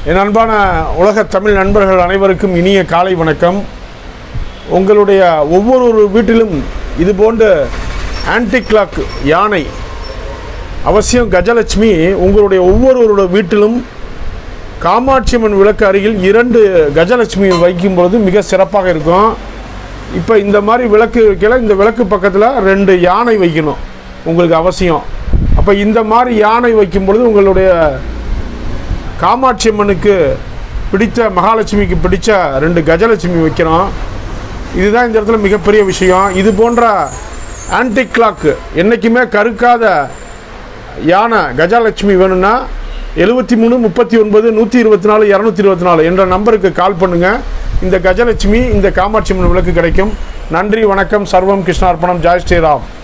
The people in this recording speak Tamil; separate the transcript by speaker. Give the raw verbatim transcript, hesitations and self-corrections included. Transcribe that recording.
Speaker 1: என் அன்பான உலக தமிழ் நண்பர்கள் அனைவருக்கும் இனிய காலை வணக்கம். உங்களுடைய ஒவ்வொரு வீட்டிலும் இது போன்ற ஆன்டி கிளாக் யானை அவசியம். கஜலட்சுமி உங்களுடைய ஒவ்வொரு வீட்டிலும் காமாட்சியம்மன் விளக்கு அருகில் இரண்டு கஜலட்சுமி வைக்கும் பொழுது மிக சிறப்பாக இருக்கும். இப்போ இந்த மாதிரி விளக்கு வைக்கல, இந்த விளக்கு பக்கத்தில் ரெண்டு யானை வைக்கணும் உங்களுக்கு அவசியம். அப்போ இந்த மாதிரி யானை வைக்கும் பொழுது உங்களுடைய காமாட்சியம்மனுக்கு பிடித்த, மகாலட்சுமிக்கு பிடித்த ரெண்டு கஜலட்சுமி வைக்கிறோம். இதுதான் இந்த இடத்துல மிகப்பெரிய விஷயம். இது போன்ற ஆன்டி கிளாக்கு என்றைக்குமே கருக்காத யானை கஜலட்சுமி வேணும்னா எழுபத்தி மூணு முப்பத்தி ஒன்பது நூற்றி இருபத்தி நாலு இரநூத்தி இருபத்தி நாலு என்ற நம்பருக்கு கால் பண்ணுங்கள். இந்த கஜலட்சுமி, இந்த காமாட்சியம்மன் விளக்கு கிடைக்கும். நன்றி, வணக்கம். சர்வம் கிருஷ்ணார்ப்பணம். ஜெய் ஸ்ரீராம்.